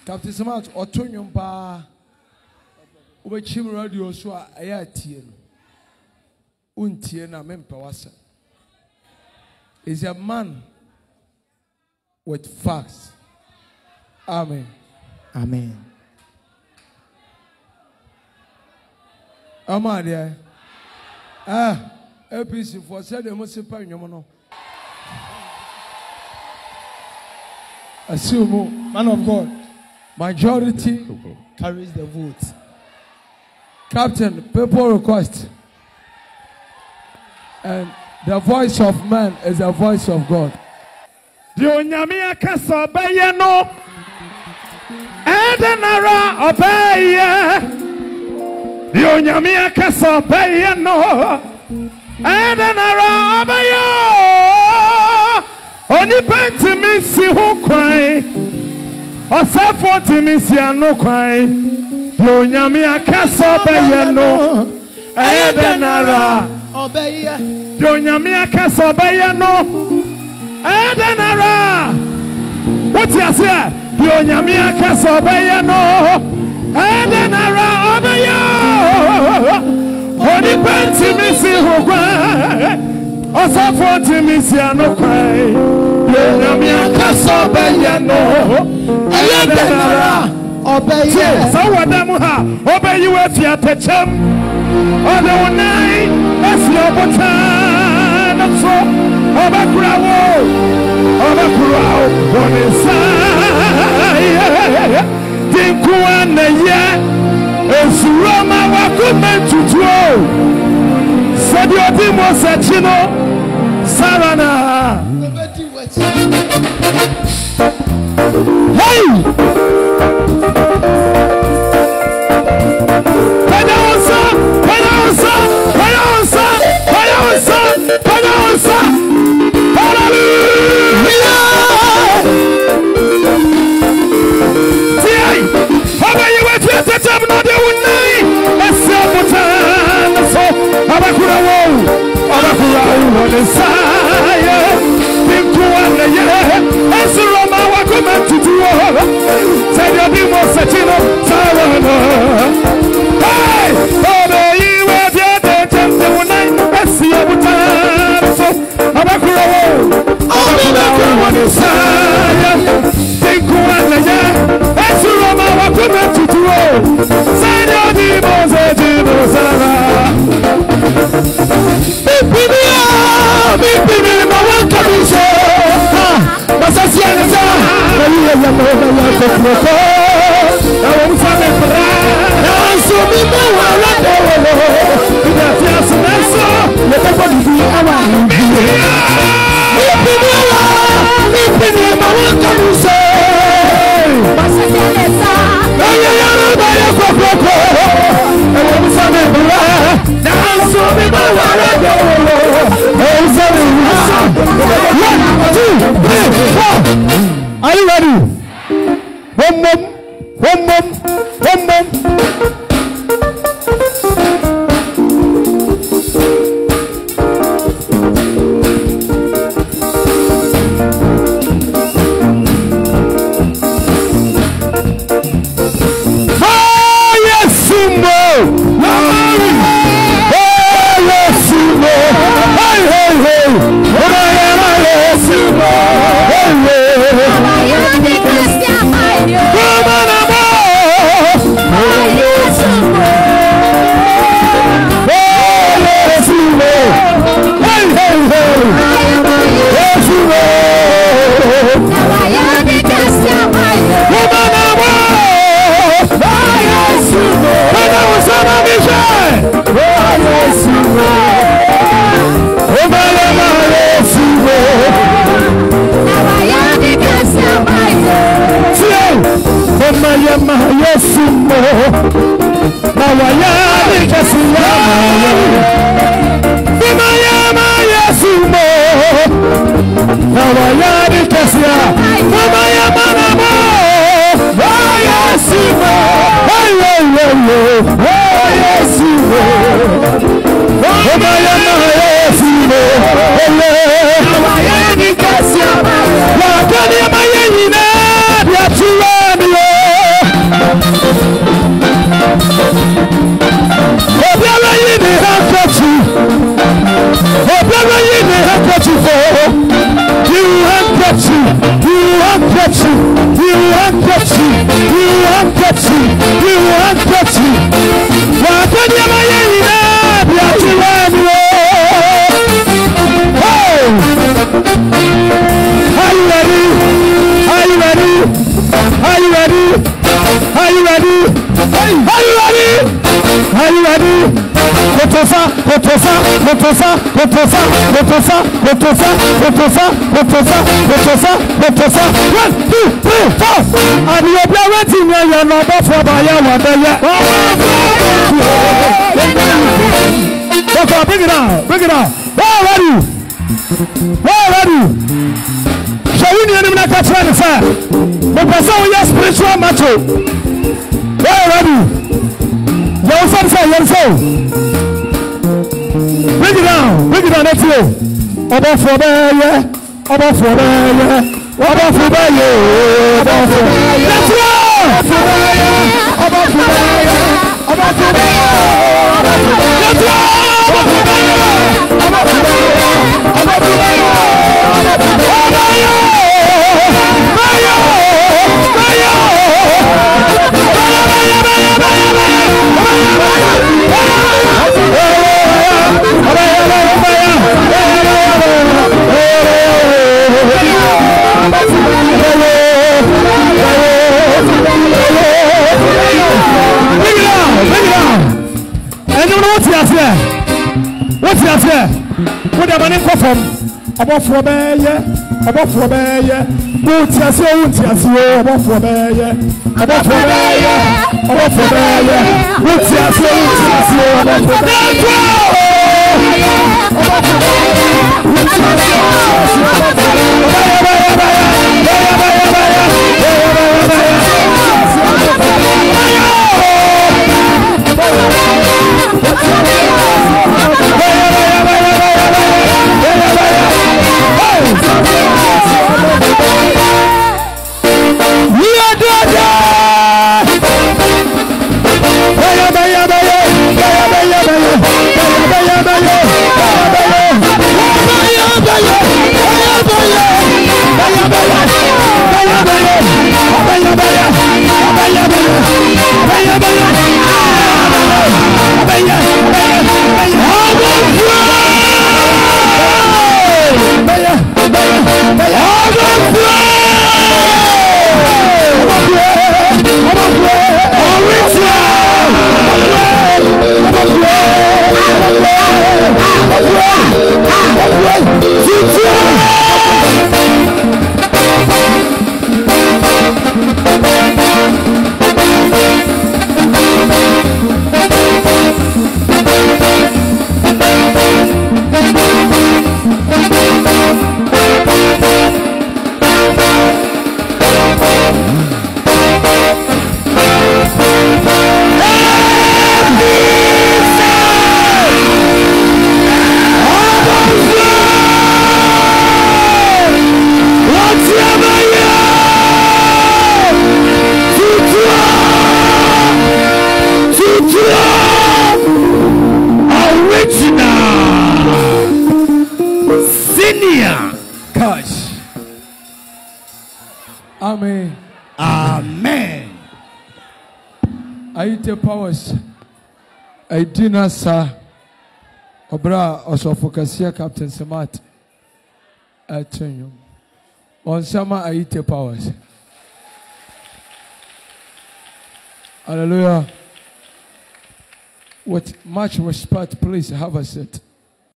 Captain Smart, Otonium Pa, Ubechim Radio, so I tien. Untiena Mempawasa is a man with facts. Amen. Amen. Amadia. APC for said the Musipa Yomono. Assume, man of God, majority carries the vote. Captain, people request. And the voice of man is the voice of God. Dionyamia kaso bayeno Edenara obeye Dionyamia kaso bayeno Edenara obeye Oni penti misi hukwai Osafo timisi anukwai Dionyamia kaso bayeno Edenara obeye Dionyamia kaso bayeno Edenara what you say Dionyamia kaso bayeno Edenara obeye Oni penti misi hukwai Osafo timisi anukwai Dionyamia kaso bayeno Edenara obeye Sawadamu ha obeye we fiatechem Odonai esiobota so Obakurao, Bonisaya, Dinkuana ye, Esurama wakumentutuo, Sadiotimo Sachino, Savana. Hey! Panaosa! Hallelujah! Tiai, how are you with your time? No, they would name. Let's see what time. So, Abakura, on the side. Think to one day. As the Roma welcome to do all. Say your demo Sachino, Savana. Hey, oh, you were the temple one night. Let's see what time. So, Abakura. On the side, think one day, as you Roma welcome to do all. Say your demos, are you ready? One mom. ready? Are you ready? Are you ready? Are you ready? Kotosa, kotosa, kotosa, kotosa, kotosa, kotosa, kotosa, kotosa, kotosa, kotosa. 1, 2, 3, 4. And you're waiting when you're not for by your bring it out, bring it out. Where are you? Where are you? Shall we need him like a friend? The person who has spiritual macho. Where are you? Your son say, your soul. Bring it down, that's you. Obofour, Obofour, Obofour, let's go. Obofour, let's go. What's that here? What am I in from? Obofour beye, Obofour beye. What's your Obofour beye, Obofour beye, Obofour beye. What's your Obofour Amen. Amen. I take powers. I do not, sir. Obra Obofour Captain Samat. I tell you. On summer, I take powers. Hallelujah. With much respect, please have a seat.